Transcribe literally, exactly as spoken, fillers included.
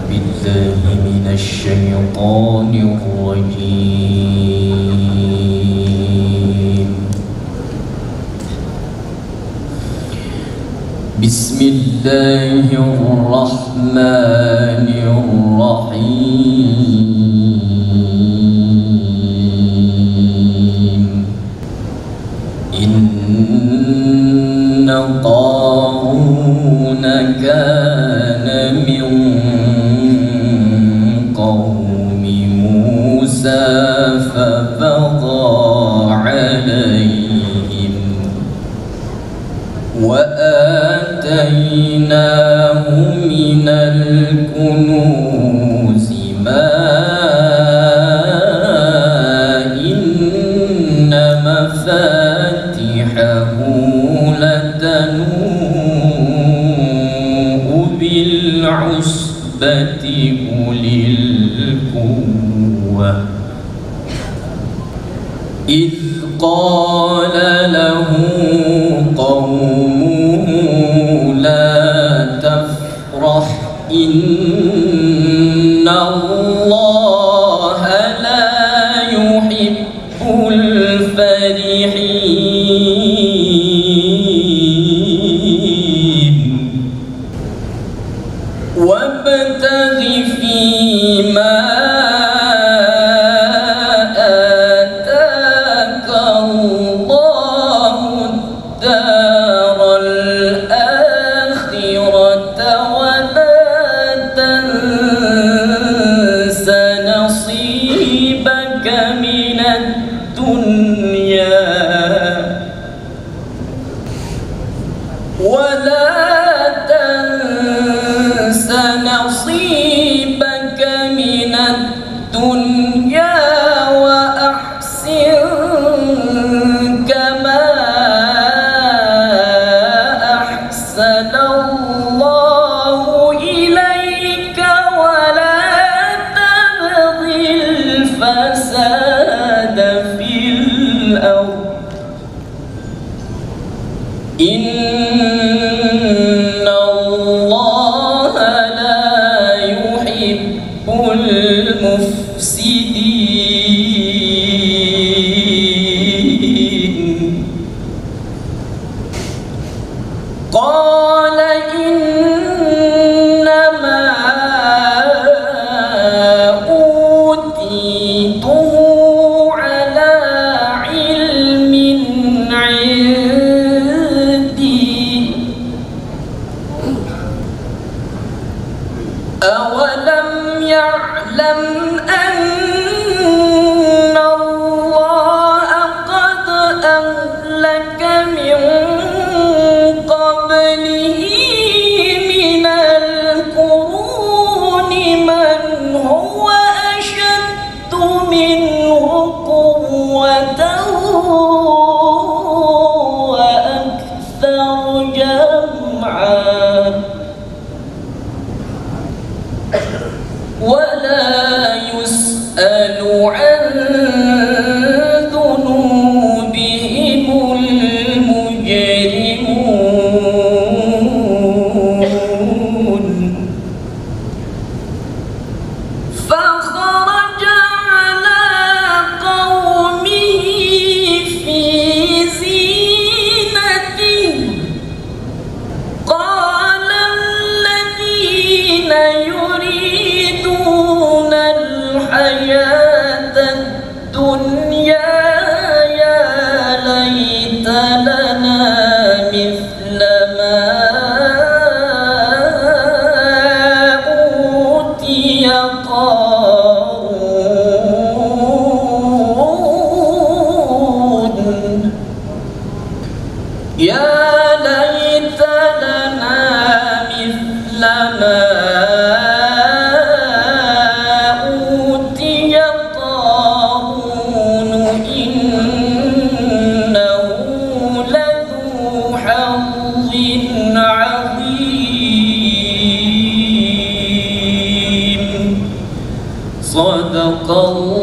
بالله من الشيطان الرجيم. بسم الله الرحمن الرحيم. إن قارون كان من قوم موسى فبغى عليهم وآتيناه من الكنوز ما إن مفاتحه لتنوء بالعصبة أولي القوة إذ قال له قومه لا تفرح إن الله لا يحب الفرحين وابتغ فيما آتاك الله الدار الآخرة ولا تنس نصيبك من الدنيا ولا تنس نصيبك من الدنيا وأحسن كما أحسن الله إليك ولا تبغ الفساد في الأرض إن الله لا يحب المفسدين. قال إنما أوتيته على علم عندي أولم يعلم أن الله قد أهلك من قبله من القرون من هو أشد منه قوة وأكثر جمعا ولا يسأل عن ذنوبهم المجرمون. فخرج على قومه في زينته قال الذين يريدون الحياة الدنيا يا ليت لنا مثل ما أوتي قارون يا ليت لنا مثل ما صدق الله